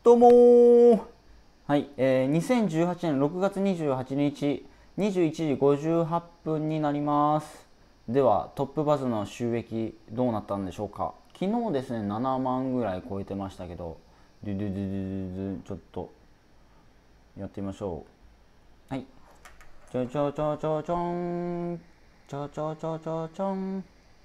どうもはい、2018年6月28日21時58分になります。ではトップバズの収益どうなったんでしょうか。昨日ですね、7万ぐらい超えてましたけど、ドゥドゥドゥドゥドゥ、ちょっとやってみましょう。はい、ちょちょちょちょちょん、ちょちょちょちょちょん、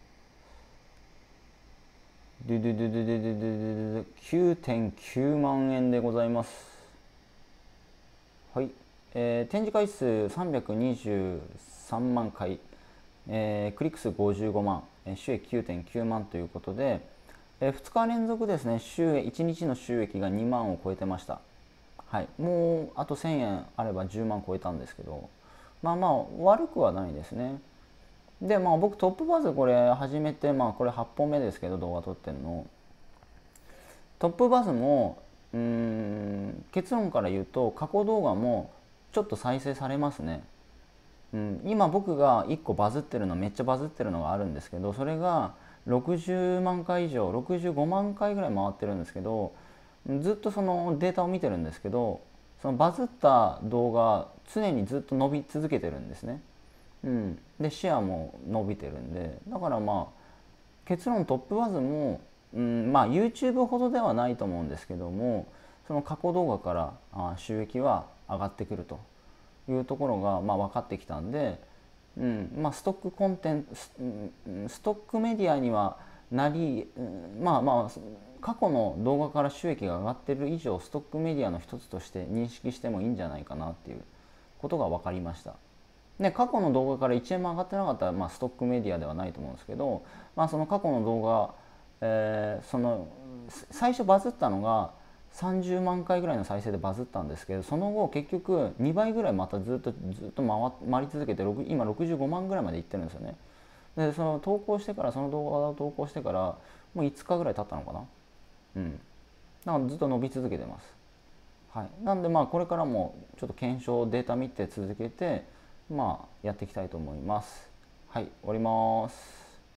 ドゥドゥドゥドゥドゥドゥドゥドゥ、9.9 万円でございます。はい、展示回数323万回、クリック数55万、収益9.9万ということで、2日連続ですね、1日の収益が2万を超えてました。はい、もうあと1000円あれば10万超えたんですけど、まあまあ悪くはないですね。で、まあ僕トップバズこれ始めて、まあこれ8本目ですけど、動画撮ってるの。トップバズも結論から言うと過去動画もちょっと再生されますね。今僕が1個バズってるの、めっちゃバズってるのがあるんですけど、それが60万回以上、65万回ぐらい回ってるんですけど、ずっとそのデータを見てるんですけど、そのバズった動画常にずっと伸び続けてるんですね。でシェアも伸びてるんで、だからまあ結論トップバズも、まあ YouTube ほどではないと思うんですけども、その過去動画から収益は上がってくるというところがまあ分かってきたんで、まあ、ストックコンテンツ、ストックメディアにはなり、まあまあ過去の動画から収益が上がってる以上、ストックメディアの一つとして認識してもいいんじゃないかなっていうことが分かりました。で過去の動画から1円も上がってなかったら、まあ、ストックメディアではないと思うんですけど、まあ、その過去の動画、その最初バズったのが30万回ぐらいの再生でバズったんですけど、その後結局2倍ぐらいまたずっと回り続けて、今65万ぐらいまでいってるんですよね。でその投稿してから、その動画を投稿してからもう5日ぐらい経ったのかな。だからずっと伸び続けてます。はい、なんでまあこれからもちょっと検証データ見て続けて、まあやっていきたいと思います。はい、終わります。